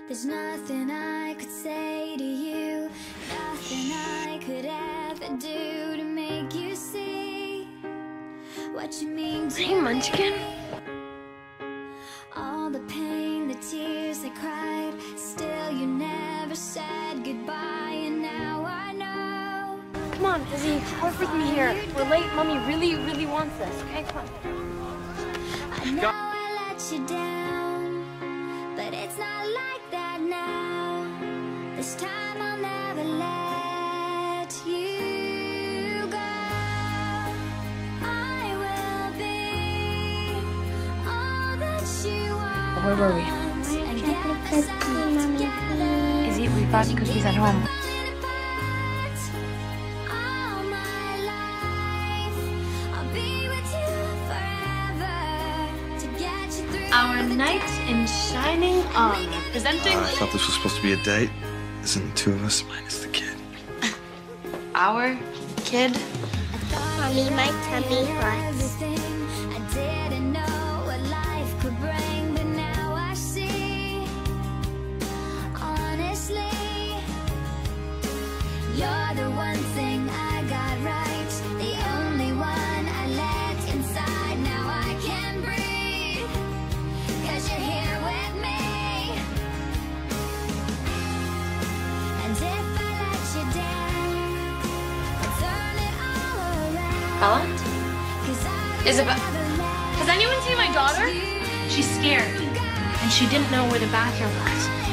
There's nothing I could say to you, nothing I could ever do to make you see what you mean to me. Hey, Munchkin. All the pain, the tears I cried, still you never said goodbye, and now I know. Come on, Izzy, work with me here. We're late. Mommy really wants this. Okay, come on. I know I let you down, but it's not like that now. This time I'll never let you go. I will be all that you are. Where were we? Izzy, we thought because he's at home. Our knight in shining armor, presenting... I thought this was supposed to be a date. Isn't the two of us minus the kid? Our kid? Mommy, my tummy hurts. I didn't know what life could bring, but now I see. Honestly, you're the one thing I got right, the only one I let inside. Now I can breathe, 'cause you're here with me. And if I let you down, I'll turn it all around. Bella? 'Cause I Isabella? Has anyone seen my daughter? She's scared, and she didn't know where the bathroom was.